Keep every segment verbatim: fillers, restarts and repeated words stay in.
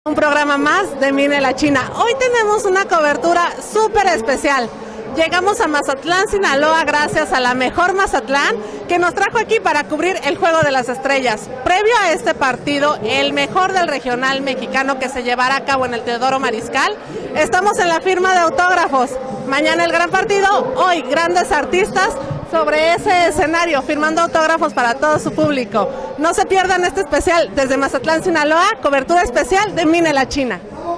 Un programa más de Mine la China. Hoy tenemos una cobertura súper especial. Llegamos a Mazatlán, Sinaloa, gracias a la mejor Mazatlán, que nos trajo aquí para cubrir el Juego de las Estrellas. Previo a este partido, el mejor del regional mexicano que se llevará a cabo en el Teodoro Mariscal, estamos en la firma de autógrafos. Mañana el gran partido, hoy grandes artistas sobre ese escenario, firmando autógrafos para todo su público. No se pierdan este especial desde Mazatlán, Sinaloa, cobertura especial de Mine la China.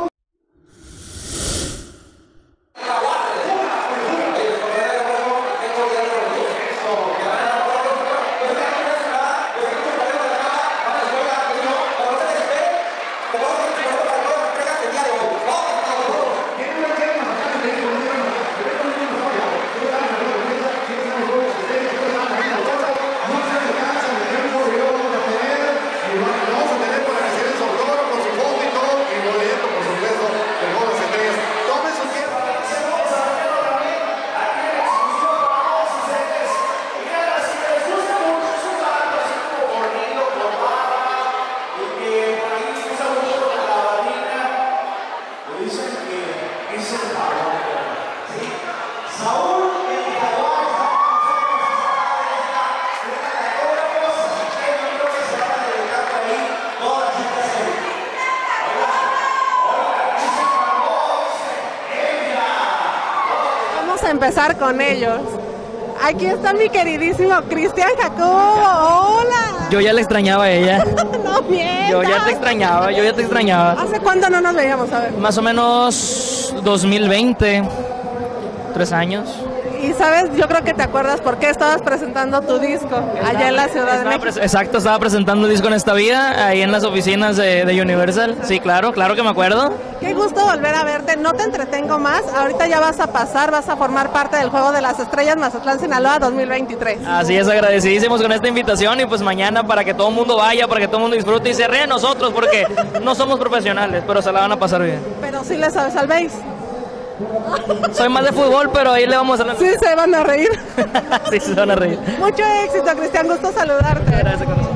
A empezar con ellos. Aquí está mi queridísimo Cristian Jacobo. Hola. Yo ya le extrañaba a ella. No mientas. Yo ya te extrañaba, yo ya te extrañaba. ¿Hace cuándo no nos veíamos? A ver. Más o menos dos mil veinte, tres años. Y sabes, yo creo que te acuerdas por qué estabas presentando tu disco estaba, allá en la Ciudad de México. Exacto, estaba presentando un disco en esta vida, ahí en las oficinas de, de Universal. Sí, claro, claro que me acuerdo. Qué gusto volver a verte, no te entretengo más, ahorita ya vas a pasar, vas a formar parte del Juego de las Estrellas Mazatlán, Sinaloa dos mil veintitrés. Así es, agradecidísimos con esta invitación y pues mañana para que todo el mundo vaya, para que todo el mundo disfrute y se ríe de nosotros porque no somos profesionales, pero se la van a pasar bien. Pero sí le sabes al béis. Soy más de fútbol, pero ahí le vamos a la... Sí, se van a reír. Sí, se van a reír. Mucho éxito, Cristian, gusto saludarte. Gracias, corazón.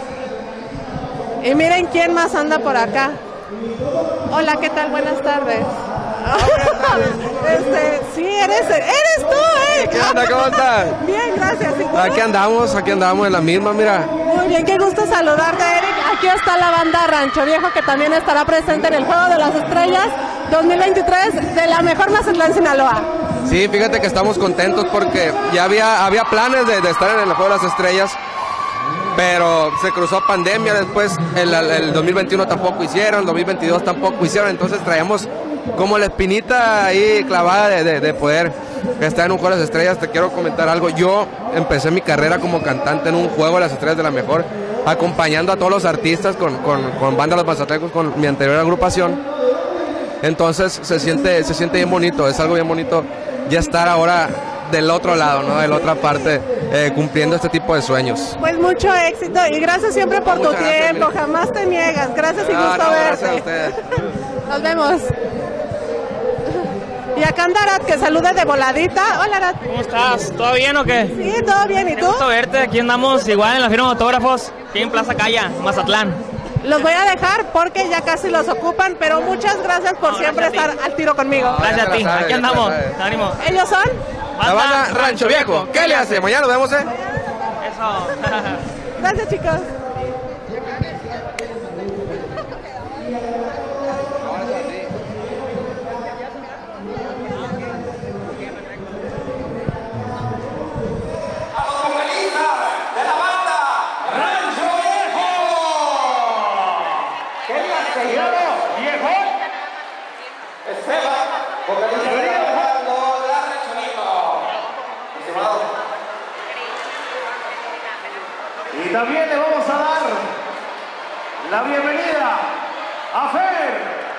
Y miren quién más anda por acá. Hola, ¿qué tal? Buenas tardes. Este, sí, eres, eres tú, ¿eh? ¿Qué onda? ¿Cómo estás? Bien, gracias. ¿Y tú? Aquí andamos, aquí andamos en la misma, mira. Muy bien, qué gusto saludarte, Eric. Aquí está la banda Rancho Viejo, que también estará presente en el Juego de las Estrellas dos mil veintitrés de la mejor Mazatlán, Sinaloa. Sí, fíjate que estamos contentos porque ya había, había planes de, de estar en el Juego de las Estrellas, pero se cruzó pandemia, después el, el dos mil veintiuno tampoco hicieron, el dos mil veintidós tampoco hicieron, entonces traemos como la espinita ahí clavada de, de, de poder estar en un Juego de las Estrellas. Te quiero comentar algo, yo empecé mi carrera como cantante en un Juego de las Estrellas de la mejor, acompañando a todos los artistas con, con, con Banda Los Mazatlecos, con mi anterior agrupación. Entonces se siente, se siente bien bonito, es algo bien bonito ya estar ahora del otro lado, ¿no? De la otra parte, eh, cumpliendo este tipo de sueños. Pues mucho éxito y gracias siempre por tu tiempo, jamás te niegas. Gracias y gusto no, verte. Gracias a ustedes. Nos vemos. Y acá anda Arat, que salude de voladita. Hola, Arat. ¿Cómo estás? ¿Todo bien o qué? Sí, todo bien. ¿Y tú? Me gusta verte, aquí andamos igual en la firma de autógrafos, aquí en Plaza Calla, Mazatlán. Los voy a dejar porque ya casi los ocupan, pero muchas gracias por no, siempre gracias estar al tiro conmigo. Gracias a ti, sabes, aquí andamos. Ánimo. ¿Ellos son? La banda Rancho Viejo. ¿Qué le hace? Mañana nos vemos, ¿eh? Eso. Gracias, chicos. Y también le vamos a dar la bienvenida a Fer.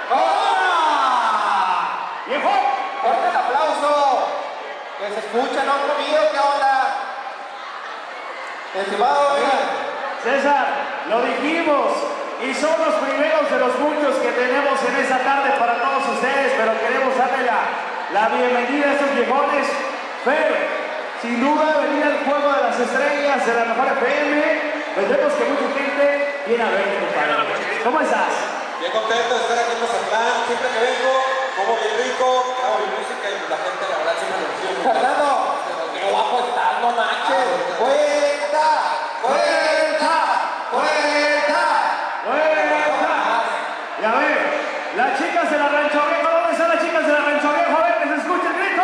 ¡Hola! ¡Viejo! Fuerte el aplauso. Que se escucha en otro video. ¿Qué onda? Estimado, César, lo dijimos. Y son los primeros de los muchos que tenemos en esta tarde para todos ustedes, pero queremos darle la, la bienvenida a estos viejones. Fer, sin duda venir al Juego de las Estrellas de la mejor F M, pues vemos que mucha gente viene a verte, compadre. ¿Cómo estás? Bien contento de estar aquí en Mazatlán. Siempre que vengo, como bien rico, hago mi música y la gente, la verdad, siempre me recibe. Fernando, qué guapo estás, no manches. ¡Vuelta! ¡Vuelta! ¡Vuelta! ¡Vuelta! Y a ver, las chicas de la Rancho Viejo, ¿dónde están las chicas de la Rancho Viejo? A ver, que se escuche el grito.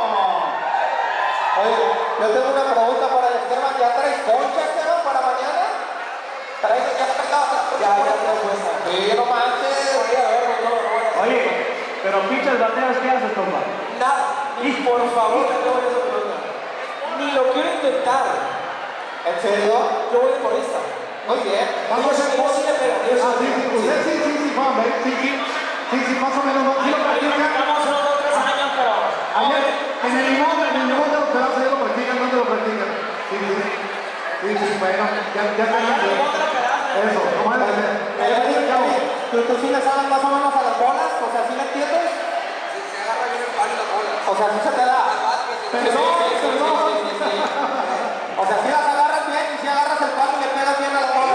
Oye, yo tengo una pregunta para el Esteban. ¿Ya traes concha, Esteban, para mañana? ¿Traes ya pesado? Ya, ya traes puesta. Sí, no manches. Oye, a ver, no, no, no. Oye, pero pinches bateas, ¿qué haces, compa? Nada. Y por favor, no voy a hacer pregunta. Ni lo quiero intentar. ¿En serio? Yo voy de porrista. Muy bien. Vamos a hacer sí le pega. Ah, sí, sí, usted sí, sí, sí, Juan, ¿ves? Sí, sí, sí, sí, más o menos, sí lo practica. Estamos unos dos, tres años, pero... Ayer, en el limón, en el limón de los pedazos ya lo practican, ¿dónde lo practican? Sí, sí, sí, sí, bueno, ya, ya tenemos. Eso, ¿cómo es? ¿Tú, ¿Tú sí le sabes más o menos a las bolas? O sea, ¿sí le entiendes? Si se agarra bien el palo y la bola. O sea, ¿sí se te da? Pero no, pero no. O sea, ¿sí las agarras bien y si agarras el palo y le pegas bien a la bola?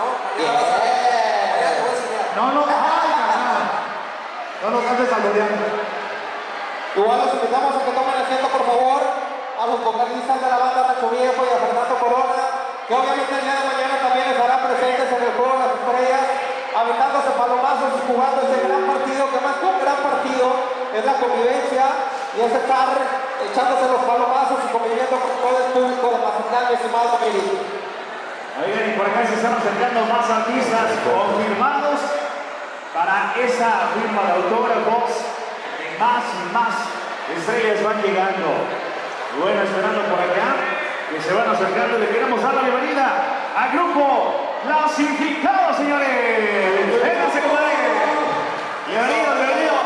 No, no, ay, carnal. No nos andes saludeando. Igual los invitamos a que tomen asiento, por favor, a los vocalistas de la banda Rancho Viejo y a Fernando Corona, que obviamente el día de mañana también estarán presentes en el juego de las estrellas, aventándose palomazos y jugando este gran partido, que más que un gran partido es la convivencia y es estar echándose los palomazos y conviviendo con todo el público de Mazatlán, mi estimado Miri. Oigan, y por acá se están acercando más artistas confirmados para esa firma de autógrafos. Y más y más estrellas van llegando. Y bueno, esperando por acá, que se van acercando. Le queremos dar la bienvenida al grupo clasificado, señores. Vénganse, compadre. Bienvenido, bienvenido.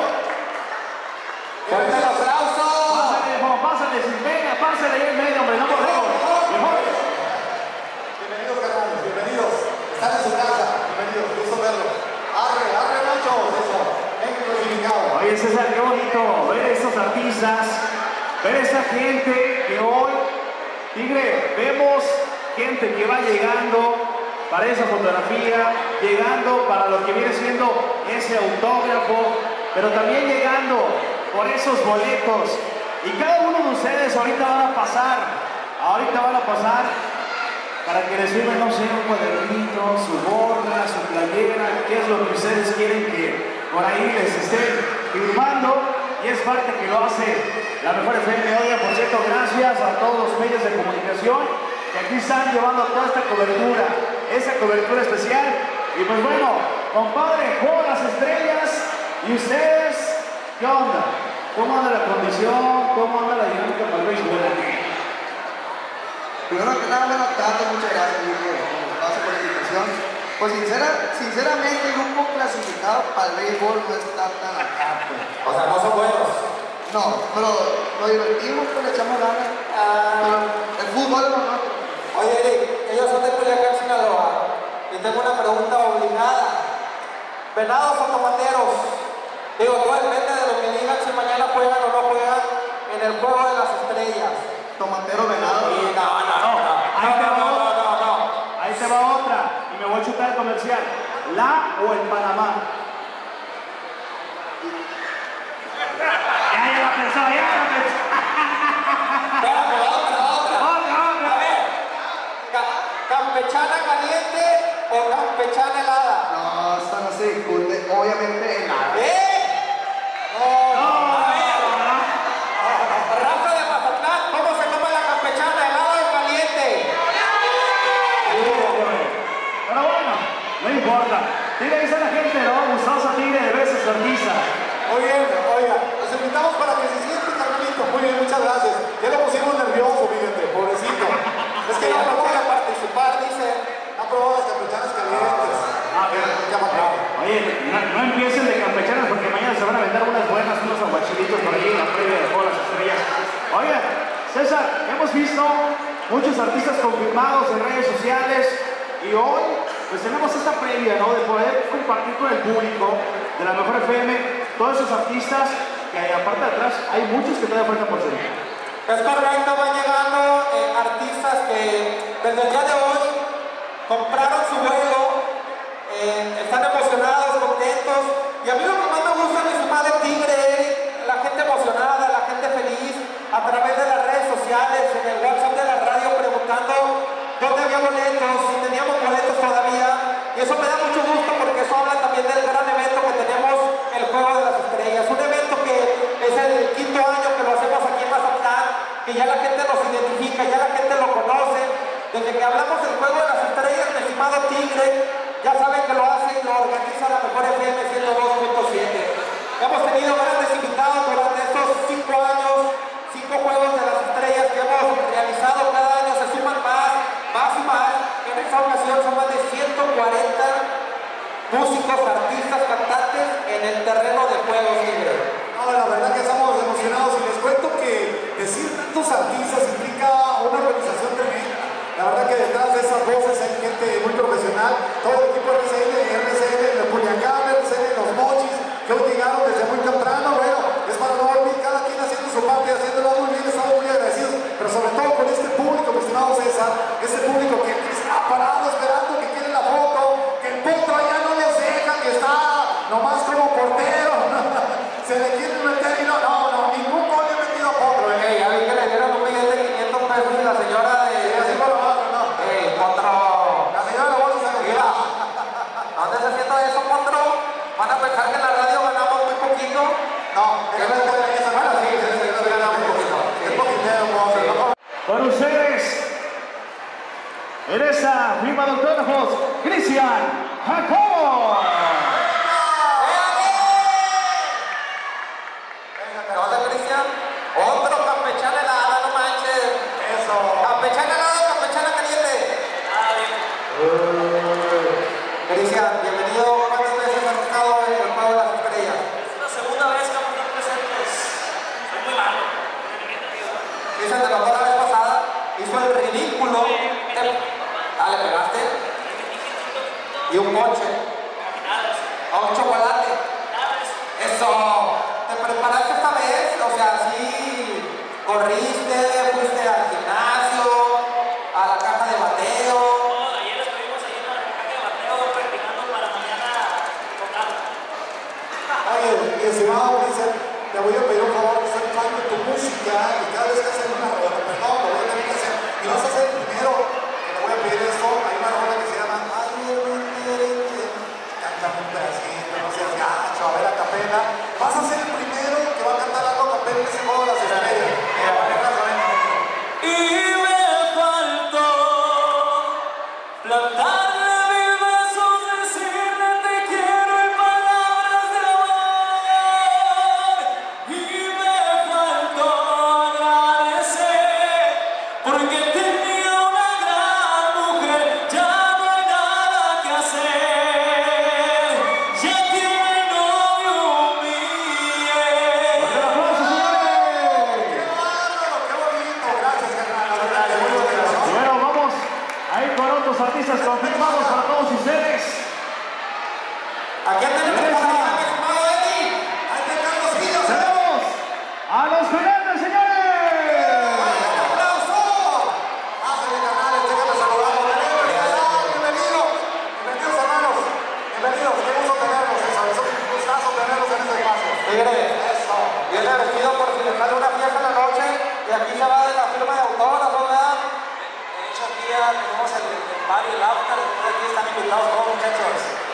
¡Fuerte el aplauso! Pásale, vamos, pásale, sin pena, pásale ahí en medio, hombre, no corremos. Bienvenidos, carnales, bienvenidos. Están en su casa, bienvenidos, gusto verlos. Arre, arre, machos, eso. Ven clasificado. Oye, César, qué bonito ver a estos artistas, ver a esta gente que hoy, Tigre, vemos gente que va llegando para esa fotografía, llegando para lo que viene siendo ese autógrafo, pero también llegando por esos boletos. Y cada uno de ustedes ahorita van a pasar, ahorita van a pasar para que les firmen, no sé, un cuadernito, su gorra, su playera, qué es lo que ustedes quieren que por ahí les estén firmando. Y es parte que lo hace la Mejor F M. Oiga, por cierto, gracias a todos los medios de comunicación que aquí están llevando toda esta cobertura, esa cobertura especial. Y pues bueno, compadre, juego las estrellas. ¿Y ustedes qué onda? ¿Cómo anda la condición? ¿Cómo anda la dinámica para el béisbol? Primero que nada, buenas tardes, muchas gracias, Virgo, gracias por la invitación. Pues sincera, sinceramente, el grupo clasificado para el béisbol no está tan acá, pues. O sea, no son buenos. No, pero lo divertimos, pues le echamos ganas. Ah, El fútbol es lo nuestro. oye, Eric, ellos son de Culiacán, Sinaloa. Y tengo una pregunta obligada. ¿Venados o tomateros? Digo, todo depende de lo que digan si mañana juegan o no juegan en el juego de las estrellas. Tomatero venado. Y no, no, no, no, Ahí te no, va no, no, otra. no, no. Ahí te va otra. Y me voy a chutar el comercial. ¿La o el Panamá? Ya, ya la pensó, ya la pensó. Espérame, otra, otra. Otra, otra. A ver, ca- ¿campechana caliente o campechana helada? No, esta no se discute, obviamente en la... ¿Eh? No, No, a ver. no. Raza de Mazatlán, ¿cómo se toma la campechana, helada o caliente? Pero bueno, no importa. Tiene que ser la gente, ¿no? Gustosa, tigre, de veces, artista. Muy bien, oiga, los invitamos para que se sienten, carnalito. Muy bien, muchas gracias. Ya lo pusimos nervioso, fíjate, pobrecito. Es que no probó a participar, dice. No probó las campechanas calientes. Ah, pero, Ya me acabo. oye, no, no empiecen de campechanas porque mañana se van a vender unas buenas, unos aguachilitos por ahí en la previa de todas las estrellas. Oye, César, hemos visto muchos artistas confirmados en redes sociales y hoy pues tenemos esta previa, ¿no? De poder compartir con el público de la Mejor F M todos esos artistas que aparte de atrás hay muchos que todavía faltan por ser. Es correcto, van llegando eh, artistas que desde el día de hoy compraron su vuelo, eh, están emocionados, contentos. Tigre. Ya saben que lo hace y lo organiza la mejor F M ciento dos punto siete. Hemos tenido grandes invitados durante estos cinco años, cinco juegos de las estrellas que hemos realizado. Cada año se suman más, más y más. En esta ocasión son más de ciento cuarenta músicos, artistas, cantantes en el terreno de juego, Tigre. No, la verdad que estamos emocionados y les cuento que decir tantos artistas implica una organización tremenda. La verdad que detrás de esas voces hay gente muy profesional, todo el equipo R C N, R C N, de Culiacán, R C N, Los Mochis, que hoy llegaron desde muy temprano. Bueno, es para no dormir, cada quien haciendo su parte, haciéndolo muy bien, estamos muy agradecidos, pero sobre todo con este público, mi estimado César, este público que está parado esperando, que quiere la foto, que el potro allá no los deja, que está nomás como portero, se le quiere meter y no, no, no, ningún gol le ha metido a potro. ¿eh? Hey, ya vi que le dieron un billete de quinientos pesos y la señora de... Así por abajo, ¿no? Hey, potro. La señora bolsa no Mira, ¿dónde se sienta eso, potro? ¿Van a pensar que en la radio ganamos muy poquito? No, déjame ver esa mano, sí, sí, sí, sí, ganamos un poquito. Es poquitero, potro. Con ustedes, en esta firma de autógrafos, Cristian Jacobo. ¿Qué onda, Cristian? Otro campechano helado, no manches. Eso. Campechano helado, campechana caliente. Cristian, bienvenido. ¿Cuántas veces has estado en el juego de las estrellas? Es la segunda vez que vamos a estar presentes. Soy muy malo. Cristian, te notó la vez pasada, hizo el ridículo. Ah, le pegaste. Y un coche. A un chocolate. Eso. ¿Te preparaste esta vez? O sea, sí, corriste, fuiste al gimnasio, a la caja de bateo. No, ayer estuvimos ahí en la caja de bateo practicando para mañana tocar. Oye, mi estimado Ulises, te voy a pedir un favor, que soy fan de tu música y cada vez que hacen una rola, perdón, lo voy a tener que hacer. Y vas a ser el primero que le voy a pedir esto. Hay una rola que se llama Ay, cántame un pedacito, no seas gacho, a ver a capela. Vas a ser el primero que va a cantar algo a capela en ese juego de las estrellas. Mira, manejas, ven. Y me faltó plantarle mil besos, decirle te quiero y palabras de amor. Y me faltó agradecer porque tenía una gran mujer, ya no hay nada que hacer. Ya tiene novio mío. ¡Qué bárbaro, qué bonito! Gracias, carnal, la verdad que muy bonito, ¿no? Bueno, vamos a ir con otros artistas confirmados para todos ustedes. ¿A quién tenemos para allá, mi estimado Eddie? Ahí te Carlos Guillos, ¿eh? ¡Tenemos a los Fernández, señores! ¡Un aplauso! Pásale, carnales, déjame saludarlos. Bienvenido, bienvenidos, hermanos. Bienvenidos, qué gusto tenerlos, eso. Es un gustazo tenerlos en este espacio. Tigre, Eso. viene vestido por si le sale una fiesta en la noche y aquí se va de la firma de autógrafos, ¿verdad? De hecho, aquí ya tenemos el, el bar y el after. Después aquí están invitados todos, muchachos.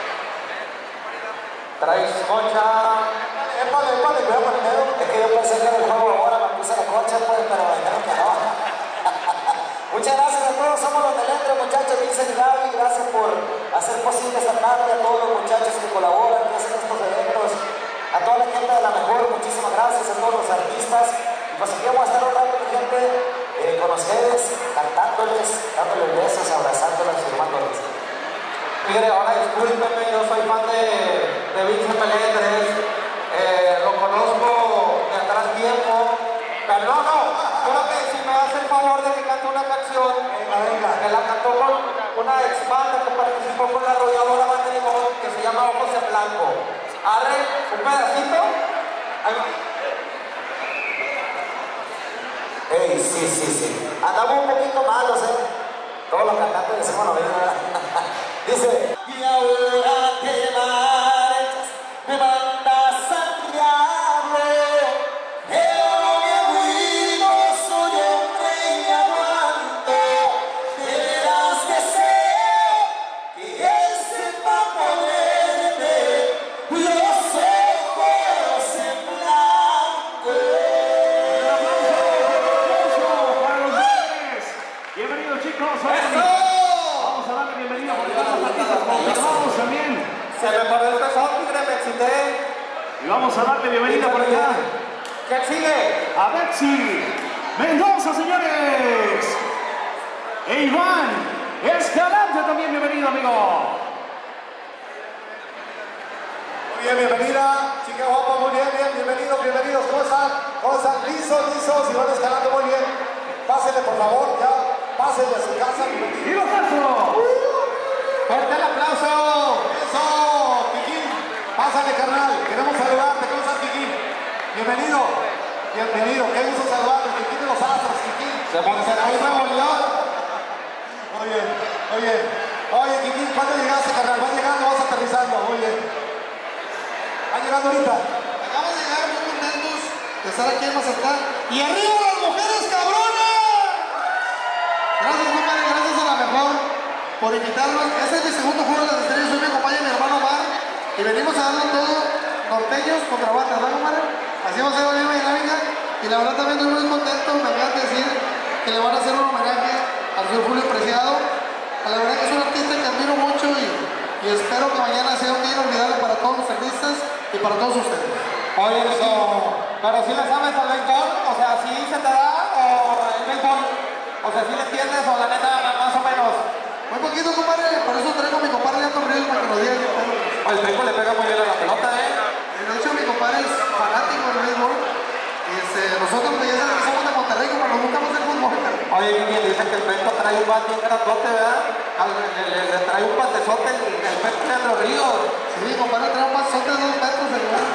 Traes concha. Épale, épale, cuidado con el dedo. Es que yo pensé que era el juego ahora, me puse la concha, pues, pero me dijeron que no. Muchas gracias a todos, somos los del Entre, muchachos, Vincent y Gaby, gracias por hacer posible esta tarde, a todos los muchachos que colaboran, que hacen estos eventos, a toda la gente de la mejor, muchísimas gracias a todos los artistas, y pues aquí vamos a estar un rato, mi gente, eh, con ustedes, cantándoles, dándoles besos, abrazándoles, firmándoles. Mire, ahora discúlpenme, yo soy fan de, de Vincent Meléndez, eh, lo conozco de atrás tiempo, pero no, no, creo que si me hace el favor de que cante una canción, que la cantó con una ex banda que participó con la arrolladora banda de Limón, que se llama Ojos en Blanco. Arre, un pedacito. Ahí va. Ey, sí, sí, sí. Andamos un poquito malos, ¿eh? Todos los cantantes decimos lo mismo, ¿verdad? Dice, y ahora te marchas, me mandas al diablo. Pero no me agüito, soy hombre y aguanto. De veras deseo que él sepa ponerte los ojos en blanco. Para los jóvenes. Bienvenidos, chicos. Vamos a darle bienvenida porque vamos a Y vamos a darle bienvenida por allá. ¿Quién sigue? A Betsy Mendoza, señores. E Iván Escalante también, bienvenido, amigo. Muy bien, bienvenida, chica guapa, muy bien, bien, bienvenidos, bienvenidos, ¿cómo están? ¿Cómo están? Lisos, lisos, y van escalando muy bien. Pásenle, por favor, ya, pásenle a su casa. ¡Y los pasos! ¡Fuerte el aplauso! ¡Eso! Kikín, pásale, carnal, queremos saludarte, ¿cómo estás, Kikín? Bienvenido, bienvenido, qué gusto saludarte, Kikín de los Astros, Kikín. Se Monterrey, Nuevo León. Muy bien, muy bien. Oye, Kikín, ¿cuándo llegaste, carnal? ¿Vas llegando, vas aterrizando? Muy bien. ¿Vas llegando ahorita? Acabamos de llegar muy contentos de estar aquí en Mazatlán. ¡Y arriba las mujeres, cabronas! Gracias, compadre, gracias a la mejor por invitarnos. Este es mi segundo juego de las estrellas. Soy mi compañero, mi hermano Omar. Y venimos a darlo todo norteños contra bandas, ¿no, Omar? Así va a ser la misma dinámica. Y la verdad también estoy muy contento. Me acaban de decir que le van a hacer un homenaje al señor Julio Preciado. A la verdad que es un artista que admiro mucho y, y espero que mañana sea un día inolvidable para todos los artistas y para todos ustedes. Oye, pero, pero si le sabes al béisbol, o sea, si se te da o el béisbol, o sea, si le entiendes o la neta más o menos. Muy poquito, compadre, por eso traigo a mi compadre Leandro Ríos para que nos diga qué pedo. El béisbol le pega muy bien a la pelota, ¿eh? De hecho, mi compadre es fanático del béisbol. Y este, nosotros pues, ya sabes que somos de Monterrey, como nos gusta más el fútbol. Oye, Kiki, dicen que el Peto trae un bat bien grandote, ¿verdad? Al- Le, le, le trae un batezote el, el Peto Leandro Ríos. Sí, compadre, trae un pasote de dos metros de lugar.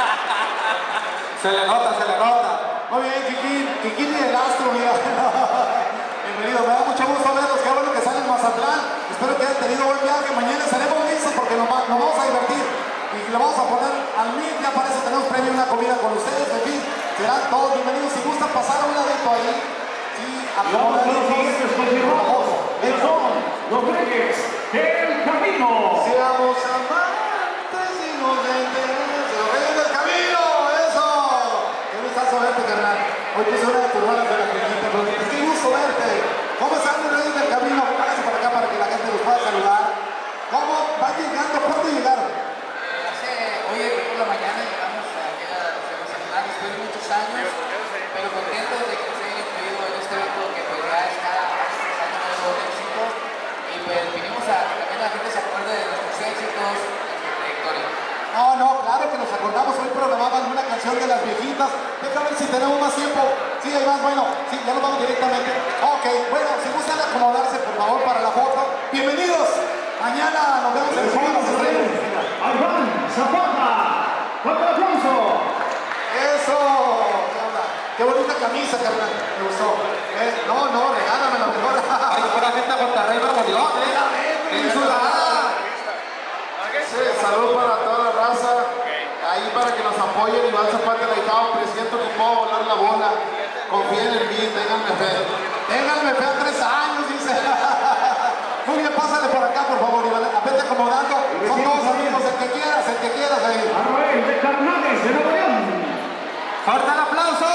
Se le nota, se le nota. Muy bien, Kikín, Kikín y el Astro, mira. Bienvenido, me da mucho gusto verlos, qué bueno que salen en Mazatlán. Espero que hayan tenido buen viaje. Mañana estaremos listos porque nos, va- nos vamos a divertir. Y le vamos a poner al mil, ya parece tenemos premio una comida con ustedes. En fin, serán todos bienvenidos. Si gustan pasar a un ladito ahí. Sí, Y vamos con los acomodaditos. siguientes confirmados. Ellos son los Reyes del Camino. Seamos amantes inocentes, los reyes del camino, eso. Qué gustazo verte, carnal. Hoy puse una de tus rolas de la cremita, pero qué gusto verte. ¿Cómo están los reyes del camino? Háganse para acá para que la gente los pueda saludar. ¿Cómo van llegando? ¿Cuándo llegaron? Hace, hoy por la mañana llegamos aquí a Mazatlán después de muchos años, pero contentos de que nos hayan incluido en este evento que pues ya está años de todo éxito y pues vinimos a que también la gente se acuerde de nuestros éxitos, de nuestra trayectoria. No, no, claro que nos acordamos. Hoy programaban una canción de las viejitas. Déjame ver si tenemos más tiempo. Sí, hay más, bueno, sí, ya nos vamos directamente. Ok, bueno, si gustan acomodarse, por favor, para la foto. Bienvenidos. Mañana nos vemos en el Juego de las Estrellas. Iván Zapata. ¡Fuerte el aplauso! Eso. ¿Qué onda? Qué bonita camisa, carnal. Me gustó. Eh, no, no, regálame la mejor. Ay, pura gente de Monterrey, Nuevo León, ¿eh? ¡Qué chulada! Sí, salud para toda la raza. Ahí para que nos apoyen. Iván Zapata, el ahijado, presiento que puedo volar la bola. Confíen en mí, ténganme fe. Ténganme fe a tres años, dice. Muy bien, pásale por acá, por favor, Iván. Vete acomodando. Son todos amigos, el que quieras, el que quieras ahí. Manuel de Carnales de Nuevo León. ¡Fuerte el aplauso!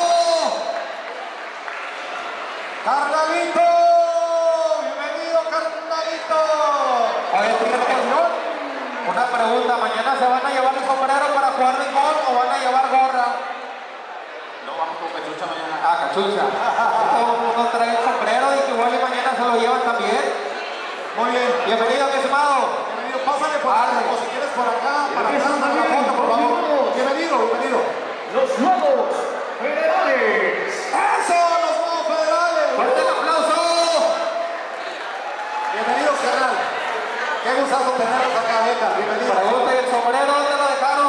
¡Carnalito! ¡Bienvenido, Carnalito! Oye, ¿tú una pregunta, ¿mañana se van a llevar el sombrero para jugar béisbol o van a llevar gorra? No, vamos con cachucha mañana. Ah, cachucha. Todo el mundo trae el sombrero y que igual y mañana se lo llevan también. Muy bien. Bienvenido, mi estimado. Bienvenido, pásale por acá, o si quieres por acá, para atrás, para la foto, por favor. Bienvenido, bienvenido. Los nuevos federales. ¡Eso, los nuevos federales! ¡Fuerte el aplauso! Bienvenidos, carnal. Qué gustazo tenerlos acá, venga, bienvenido. Pregunta, ¿y el sombrero dónde lo dejaron?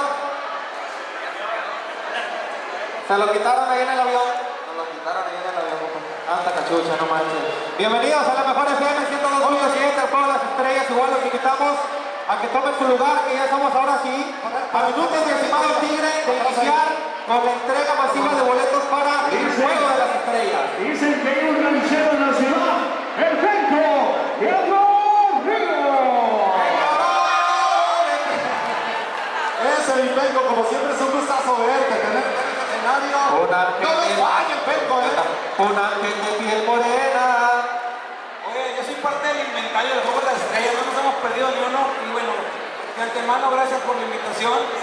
¿Se lo quitaron ahí en el avión? Se lo quitaron ahí en el avión. Anda cachucha, no manches. Bienvenidos a la mejor F M ciento dos punto siete, a todas las estrellas. Igual los invitamos a que tomen su lugar, que ya estamos ahora sí a minutos de estimado Tigre de iniciar con la entrega masiva de boletos para el Juego de las Estrellas. Dicen que hay un ranchero en la ciudad. El Penco. Leandro Ríos. Ese mi Penco, como siempre es un gustazo verte, tener en este escenario. Un ángel No me de- falla el Penco, eh. Un ángel de piel morena. Oye, yo soy parte del inventario del Juego de las Estrellas, no nos hemos perdido ni uno. Y bueno, de antemano, gracias por la invitación. Y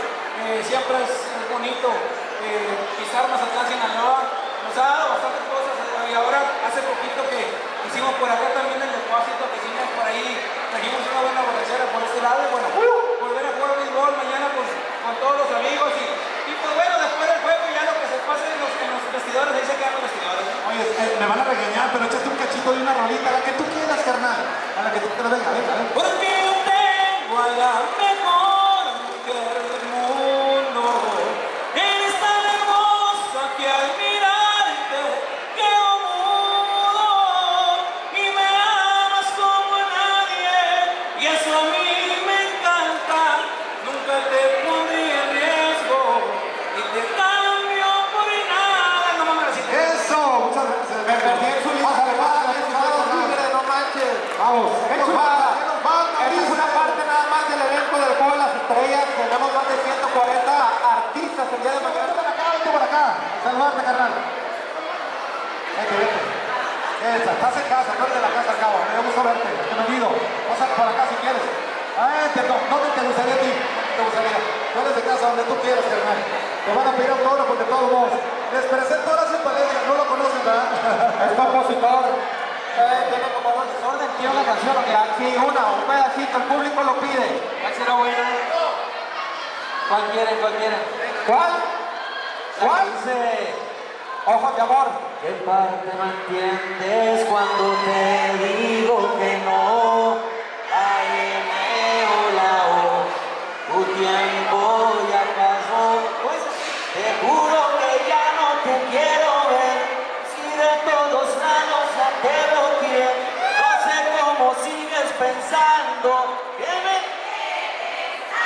Eh, siempre es, es bonito eh, pisar Mazatlán, Sinaloa. Nos ha dado bastantes cosas y ahora hace poquito que hicimos por acá también el depósito, que hicimos por ahí, trajimos una buena borrachera por este lado y bueno, volver a jugar béisbol mañana pues, con todos los amigos y, y pues bueno, después del juego ya lo que se pase en los, en los vestidores, ahí se quedan los vestidores. Oye, eh, me van a regañar, pero échate un cachito de una rolita, la que tú quieras, carnal. A la que tú quieras, venga, venga, venga. Porque yo tengo a la mejor mujer del mundo. Eres tan hermosa que al mirarte quedo mudo. Y me amas como nadie, y eso a mí me encanta. Nunca te pondría en riesgo, y te cambio por nada. No mames, así te... Eso, muchas gracias. Me perdí en su lista, no manches. Vamos, ¿qué nos falta? ¿Qué nos falta? Esta es una parte nada más del evento del Juego de las Estrellas. Tenemos más de ciento cuarenta artistas el día de mañana. Vente para acá, vente para acá. Saludarte, carnal. Vete, vete. Esa, estás en casa, no eres de la casa al cabo. Me da gusto verte. Bienvenido. Pasa por acá si quieres. Vente, no, ¿dónde te gustaría a ti? ¿Dónde te gustaría? Tú eres de casa, donde tú quieras, carnal. Te van a pedir autógrafo de todos modos. Les presento a Horacio Palencia, no lo conocen, ¿verdad? Es compositor. Eh, tiene como dos desorden, tiene una canción que sí, una, un pedacito, el público lo pide. ¿Cuál será buena? ¿Cuál quieren? ¿Cuál quieren? ¿Cuál? ¿Cuál? Dice, ojos de amor. ¿Qué parte no entiendes cuando te digo que no? Ay, me volado, tu tiempo ya pasó. Pues te juro que ya no te quiero ver. Si de todos lados ya te bloqueé, no sé cómo sigues pensando que me quieres a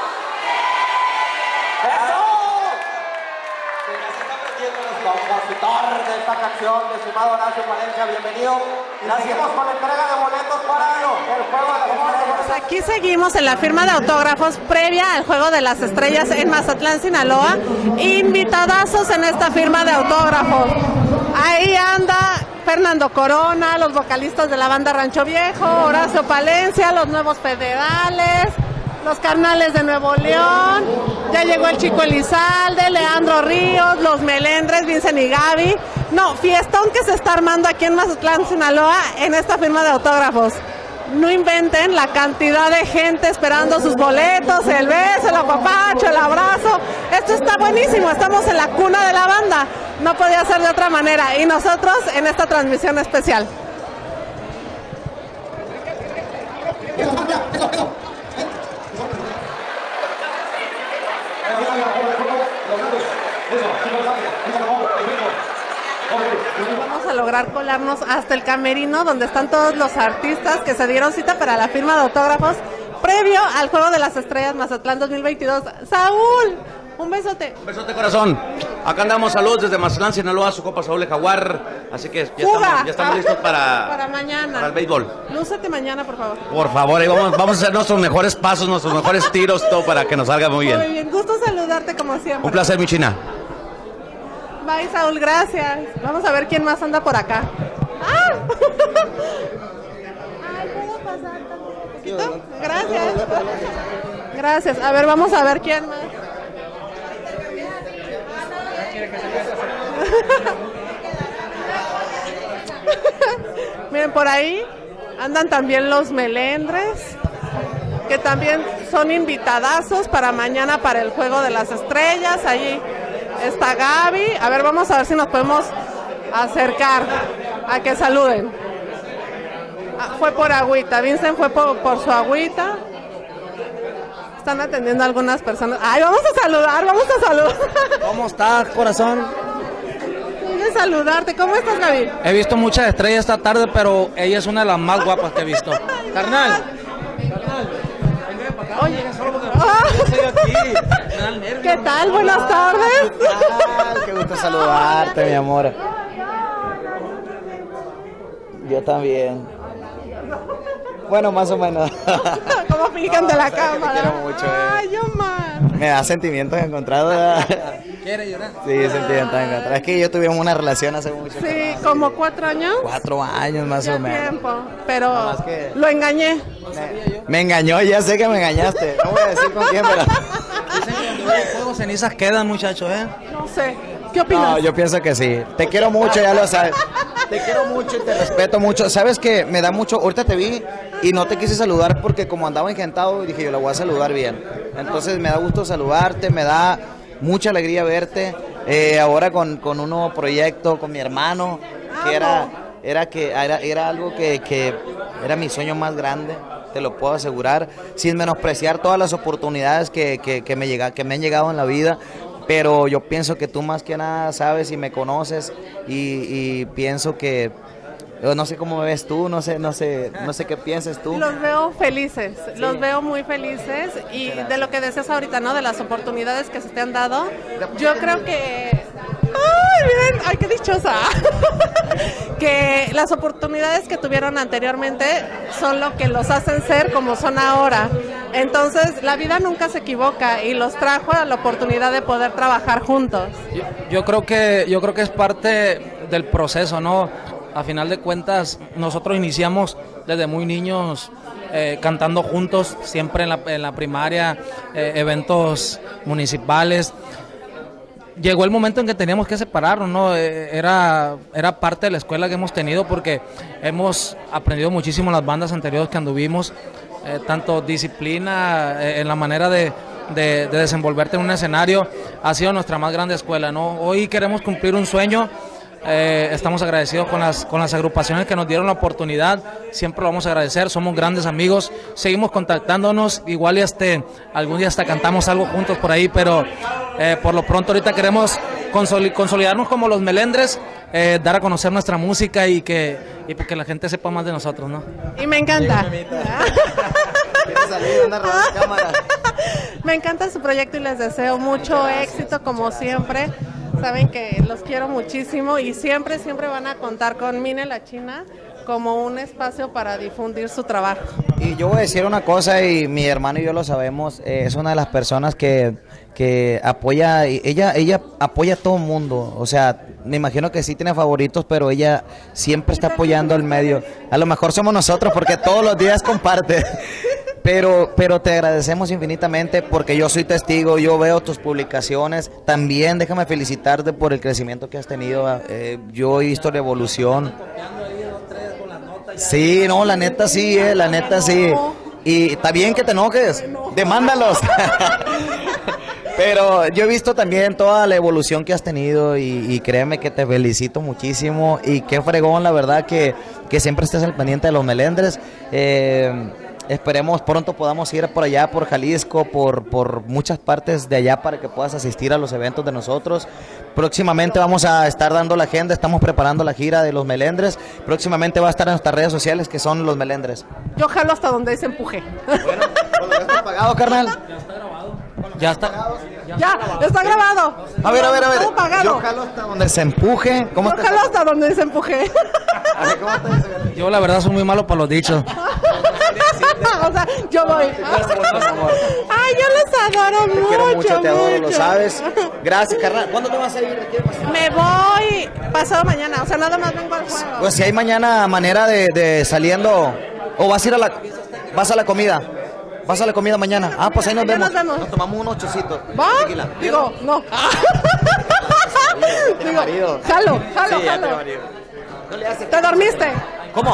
tu ¡eso! Que ya se está aprendiendo el compositor de esta canción, de estimado Horacio Palencia, bienvenido. Y seguimos con la entrega de boletos para el Juego de las Estrellas. Aquí seguimos en la firma de autógrafos previa al Juego de las Estrellas en Mazatlán, Sinaloa. Invitadazos en esta firma de autógrafos. Ahí anda Fernando Corona, los vocalistas de la banda Rancho Viejo, Horacio Palencia, los Nuevos Federales, los Carnales de Nuevo León, ya llegó el Chico Elizalde, Leandro Ríos, los Melendres, Vincent y Gaby. No, fiestón que se está armando aquí en Mazatlán, Sinaloa, en esta firma de autógrafos. No inventen la cantidad de gente esperando sus boletos, el beso, el apapacho, el abrazo. Esto está buenísimo, estamos en la cuna de la banda. No podía ser de otra manera. Y nosotros en esta transmisión especial. Vamos a lograr colarnos hasta el camerino donde están todos los artistas que se dieron cita para la firma de autógrafos previo al Juego de las Estrellas Mazatlán dos mil veintidós. Saúl, un besote. Un besote, corazón. Acá andamos, saludos desde Mazatlán, Sinaloa, su copa Saúl de Jaguar. Así que ya Fuga. estamos, ya estamos listos para, para mañana. Para el béisbol. Lúcete mañana, por favor. Por favor, ahí vamos, vamos a hacer nuestros mejores pasos, nuestros mejores tiros, todo para que nos salga muy bien. Muy bien, gusto saludarte como siempre. Un placer, mi china. Bye, Saúl, gracias. Vamos a ver quién más anda por acá. ¡Ah! Ay, ¿puedo pasar un poquito? Gracias. Gracias. A ver, vamos a ver quién más. Miren, por ahí andan también los Melendres, que también son invitadazos para mañana para el Juego de las Estrellas. Ahí está Gaby. A ver, vamos a ver si nos podemos acercar a que saluden. Ah, fue por agüita, Vincent fue por, por su agüita. Están atendiendo a algunas personas. Ay, vamos a saludar, vamos a saludar. ¿Cómo estás, corazón? Quiero saludarte. ¿Cómo estás, Gaby? He visto muchas estrellas esta tarde, pero ella es una de las más guapas que he visto. Carnal. Oye, ¿qué tal? Buenas tardes. ¿Qué tal? Qué gusto saludarte, mi amor. Yo también. Bueno, más o menos. ¿Cómo pican de la cámara? Te quiero mucho. Eh. Ay, Omar. Me da sentimientos encontrados. ¿Quieres llorar? Sí, sentimientos encontrados. Es que yo tuvimos una relación hace mucho tiempo. Sí, ¿como cuatro años? Cuatro años más ya o menos. tiempo, pero no, que... lo engañé. Me, me engañó, ya sé que me engañaste. No voy a decir con quién, pero... Polvo cenizas quedan, muchachos, ¿eh? No sé. ¿Qué opinas? No, yo pienso que sí. Te quiero mucho, ya lo sabes. Te quiero mucho y te respeto mucho. Sabes que me da mucho. Ahorita te vi y no te quise saludar porque como andaba engentado, dije yo la voy a saludar bien. Entonces me da gusto saludarte, me da mucha alegría verte. Eh, ahora con, con un nuevo proyecto, con mi hermano, que era, era, que, era, era algo que, que era mi sueño más grande. Te lo puedo asegurar, sin menospreciar todas las oportunidades que, que, que, me llega, que me han llegado en la vida. Pero yo pienso que tú más que nada sabes y me conoces y, y pienso que, no sé cómo me ves tú, no sé, no sé, no sé qué piensas tú. Los veo felices, Sí. los veo muy felices y de lo que decías ahorita, ¿no? De las oportunidades que se te han dado, yo creo que... ¡Ay, bien! ¡Ay, qué dichosa! Que las oportunidades que tuvieron anteriormente son lo que los hacen ser como son ahora. Entonces, la vida nunca se equivoca y los trajo a la oportunidad de poder trabajar juntos. Yo, yo creo que yo creo que es parte del proceso, ¿no? A final de cuentas, nosotros iniciamos desde muy niños eh, cantando juntos, siempre en la, en la primaria, eh, eventos municipales. Llegó el momento en que teníamos que separarnos, ¿no? Eh, era, era parte de la escuela que hemos tenido porque hemos aprendido muchísimo en las bandas anteriores que anduvimos, eh, tanto disciplina eh, en la manera de, de, de desenvolverte en un escenario, ha sido nuestra más grande escuela, ¿no? Hoy queremos cumplir un sueño, eh, estamos agradecidos con las, con las agrupaciones que nos dieron la oportunidad, siempre lo vamos a agradecer, somos grandes amigos, seguimos contactándonos, igual y este, algún día hasta cantamos algo juntos por ahí, pero eh, por lo pronto ahorita queremos consoli- consolidarnos como los Melendres, eh, dar a conocer nuestra música y que, y que la gente sepa más de nosotros, ¿no? Y me encanta. Me encanta su proyecto y les deseo mucho éxito como siempre. Saben que los quiero muchísimo y siempre, siempre van a contar con Mine La China como un espacio para difundir su trabajo. Y yo voy a decir una cosa y mi hermano y yo lo sabemos, eh, es una de las personas que, que apoya, ella, ella apoya a todo el mundo, o sea, me imagino que sí tiene favoritos, pero ella siempre está apoyando al medio. A lo mejor somos nosotros porque todos los días comparte. Pero, pero te agradecemos infinitamente porque yo soy testigo, yo veo tus publicaciones. También déjame felicitarte por el crecimiento que has tenido. Eh, yo he visto la evolución. Sí, no, la neta sí, eh, la neta sí. Y está bien que te enojes, demándalos. Pero yo he visto también toda la evolución que has tenido y, y créeme que te felicito muchísimo. Y qué fregón, la verdad, que, que siempre estés al pendiente de los Melendres. Eh, Esperemos pronto podamos ir por allá, por Jalisco, por, por muchas partes de allá para que puedas asistir a los eventos de nosotros. Próximamente vamos a estar dando la agenda, estamos preparando la gira de los Melendres. Próximamente va a estar en nuestras redes sociales que son los Melendres. Yo jalo hasta donde se empuje. Bueno, ¿estás pagado, carnal? Ya está. Ya, está grabado. A ver, a ver, a ver. Todo pagado. Yo jalo hasta donde se empuje. ¿Cómo Yo estás? jalo hasta donde se empuje. Yo la verdad soy muy malo para los dichos. O sea, yo voy. Ay, yo los adoro mucho. Te quiero mucho, te adoro, lo mucho. sabes. Gracias, carnal. ¿Cuándo te vas a ir? Me voy pasado mañana, o sea, nada más vengo al juego. Pues si hay mañana manera de, de saliendo, o vas a ir a la, vas a la comida, vas a la comida mañana. Ah, pues ahí nos Ya vemos. nos vemos. Nos tomamos unos chocitos. ¿Va? Tequila. Digo, no. Tiene Digo, marido. jalo, jalo, Sí, ya jalo. tiene marido. No le hace. ¿Te dormiste? ¿Cómo?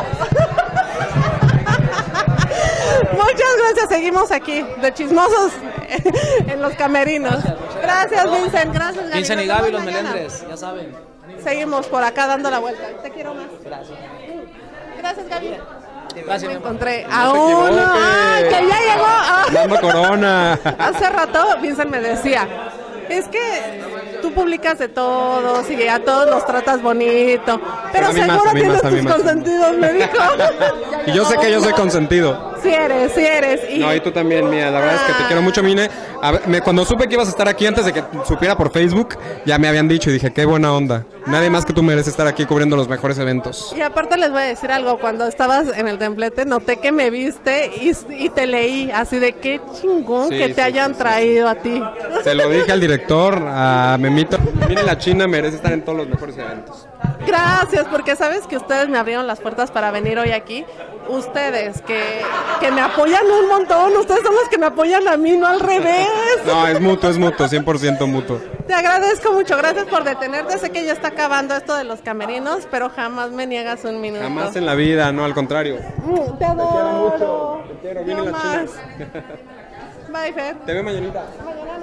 Muchas gracias, seguimos aquí, de chismosos en los camerinos. Gracias, Vincent, gracias, Gaby. Vincent y Nos Gaby, vemos los mañana. Melendres, ya saben. Seguimos por acá dando la vuelta. Te quiero más. Gracias. Gracias, Gaby. Gracias, Me encontré No a se uno. equivoque. ¡Ay, que ya llegó! Ah. Dando corona. Hace rato Vincent me decía, es que tú publicas de todos y a todos los tratas bonito, pero A mí más, seguro a mí tienes más, a mí tus más. consentidos, me dijo. Y yo sé que yo soy consentido. Sí eres, sí eres. Y No, y tú también, mía. La verdad es que te quiero mucho, Mine. A ver, me- cuando supe que ibas a estar aquí, antes de que supiera por Facebook, ya me habían dicho y dije, qué buena onda. Nadie más que tú merece estar aquí cubriendo los mejores eventos. Y aparte les voy a decir algo, cuando estabas en el templete noté que me viste y, y te leí, así de qué chingón Sí, que te sí, hayan traído a ti. Se lo dije al director, a Memito. Mire, la China merece estar en todos los mejores eventos. Gracias, porque sabes que ustedes me abrieron las puertas para venir hoy aquí. Ustedes que, que me apoyan un montón, ustedes son los que me apoyan a mí, no al revés. No, es mutuo, es mutuo, cien por ciento mutuo. Te agradezco mucho, gracias por detenerte. Sé que ya está acabando esto de los camerinos, pero jamás me niegas un minuto. Jamás en la vida, no, al contrario. Mm, te adoro. Te quiero mucho. Te quiero, vienen las más. chinas. Bye, Fer. Te veo mañanita. Mañana.